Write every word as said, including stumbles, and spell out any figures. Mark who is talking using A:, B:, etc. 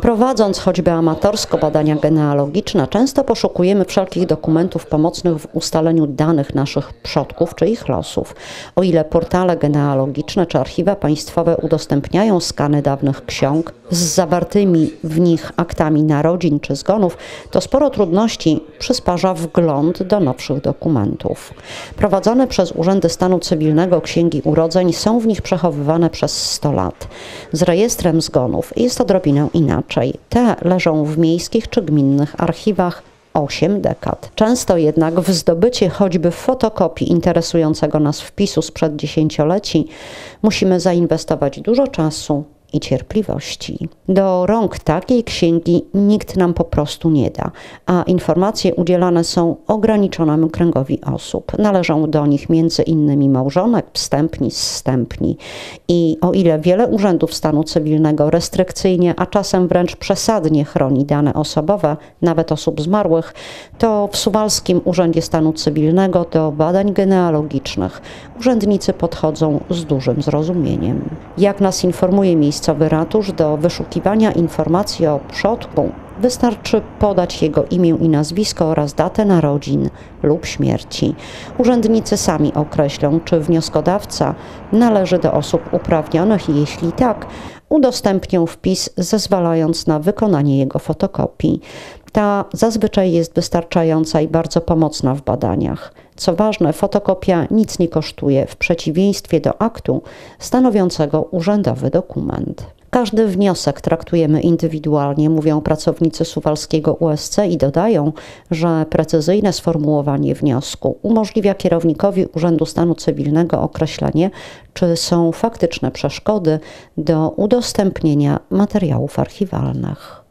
A: Prowadząc choćby amatorsko badania genealogiczne, często poszukujemy wszelkich dokumentów pomocnych w ustaleniu danych naszych przodków czy ich losów. O ile portale genealogiczne czy archiwa państwowe udostępniają skany dawnych ksiąg z zawartymi w nich aktami narodzin czy zgonów, to sporo trudności przysparza wgląd do nowszych dokumentów. Prowadzone przez urzędy stanu cywilnego księgi urodzeń są w nich przechowywane przez sto lat. Z rejestrem zgonów jest odrobinę inaczej. Te leżą w miejskich czy gminnych archiwach osiem dekad. Często jednak w zdobycie choćby fotokopii interesującego nas wpisu sprzed dziesięcioleci musimy zainwestować dużo czasu i cierpliwości. Do rąk takiej księgi nikt nam po prostu nie da, a informacje udzielane są ograniczonemu kręgowi osób. Należą do nich między innymi małżonek, wstępni, zstępni. I o ile wiele urzędów stanu cywilnego restrykcyjnie, a czasem wręcz przesadnie chroni dane osobowe, nawet osób zmarłych, to w Suwalskim Urzędzie Stanu Cywilnego do badań genealogicznych urzędnicy podchodzą z dużym zrozumieniem. Jak nas informuje miejscowy ratusz, do wyszukiwania informacji o przodku wystarczy podać jego imię i nazwisko oraz datę narodzin lub śmierci. Urzędnicy sami określą, czy wnioskodawca należy do osób uprawnionych i jeśli tak, udostępnią wpis, zezwalając na wykonanie jego fotokopii. Ta zazwyczaj jest wystarczająca i bardzo pomocna w badaniach. Co ważne, fotokopia nic nie kosztuje, w przeciwieństwie do aktu stanowiącego urzędowy dokument. Każdy wniosek traktujemy indywidualnie, mówią pracownicy Suwalskiego U S C i dodają, że precyzyjne sformułowanie wniosku umożliwia kierownikowi Urzędu Stanu Cywilnego określenie, czy są faktyczne przeszkody do udostępnienia materiałów archiwalnych.